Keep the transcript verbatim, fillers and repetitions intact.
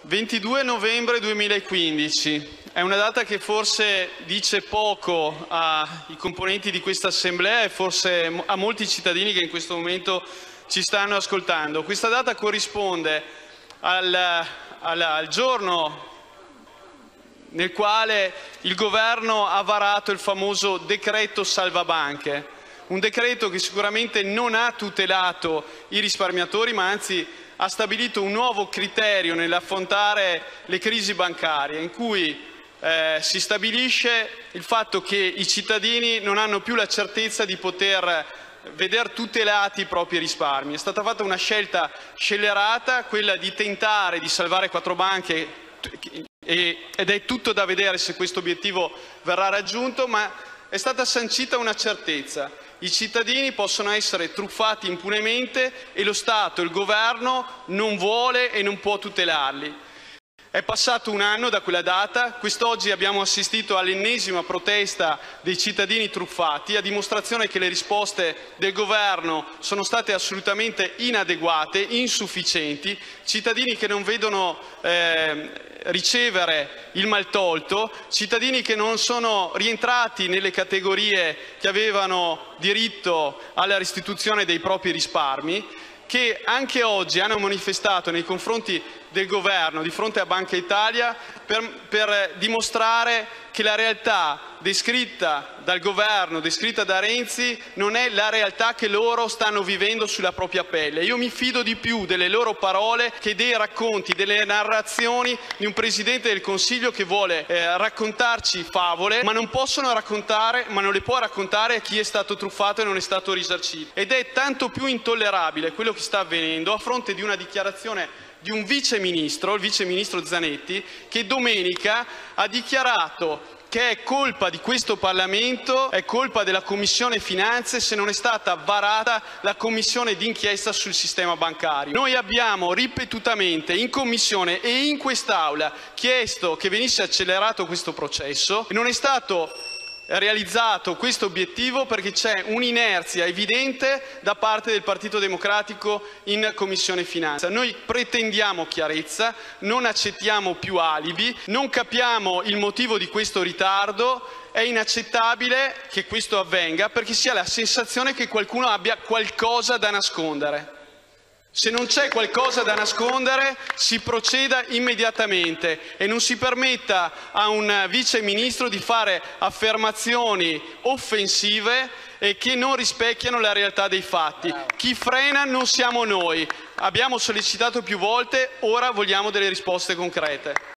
ventidue novembre duemilaquindici è una data che forse dice poco ai componenti di questa Assemblea e forse a molti cittadini che in questo momento ci stanno ascoltando. Questa data corrisponde al, al, al giorno nel quale il Governo ha varato il famoso decreto salvabanche, un decreto che sicuramente non ha tutelato i risparmiatori, ma anzi ha stabilito un nuovo criterio nell'affrontare le crisi bancarie, in cui eh, si stabilisce il fatto che i cittadini non hanno più la certezza di poter vedere tutelati i propri risparmi. È stata fatta una scelta scellerata, quella di tentare di salvare quattro banche, ed è tutto da vedere se questo obiettivo verrà raggiunto, ma è stata sancita una certezza: i cittadini possono essere truffati impunemente e lo Stato, il Governo, non vuole e non può tutelarli. È passato un anno da quella data, quest'oggi abbiamo assistito all'ennesima protesta dei cittadini truffati, a dimostrazione che le risposte del Governo sono state assolutamente inadeguate, insufficienti, cittadini che non vedono eh, ricevere il maltolto, cittadini che non sono rientrati nelle categorie che avevano diritto alla restituzione dei propri risparmi, che anche oggi hanno manifestato nei confronti del Governo di fronte a Banca Italia per, per dimostrare che la realtà descritta dal Governo, descritta da Renzi, non è la realtà che loro stanno vivendo sulla propria pelle. Io mi fido di più delle loro parole che dei racconti, delle narrazioni di un Presidente del Consiglio che vuole eh, raccontarci favole, ma non possono raccontare, ma non le può raccontare a chi è stato truffato e non è stato risarcito. Ed è tanto più intollerabile quello che sta avvenendo a fronte di una dichiarazione di un vice ministro, il vice ministro Zanetti, che domenica ha dichiarato che è colpa di questo Parlamento, è colpa della Commissione Finanze se non è stata varata la commissione d'inchiesta sul sistema bancario. Noi abbiamo ripetutamente in Commissione e in quest'Aula chiesto che venisse accelerato questo processo e non è stato realizzato questo obiettivo perché c'è un'inerzia evidente da parte del Partito Democratico in Commissione Finanze. Noi pretendiamo chiarezza, non accettiamo più alibi, non capiamo il motivo di questo ritardo. È inaccettabile che questo avvenga perché si ha la sensazione che qualcuno abbia qualcosa da nascondere. Se non c'è qualcosa da nascondere, si proceda immediatamente e non si permetta a un vice ministro di fare affermazioni offensive e che non rispecchiano la realtà dei fatti. Chi frena non siamo noi. Abbiamo sollecitato più volte, ora vogliamo delle risposte concrete.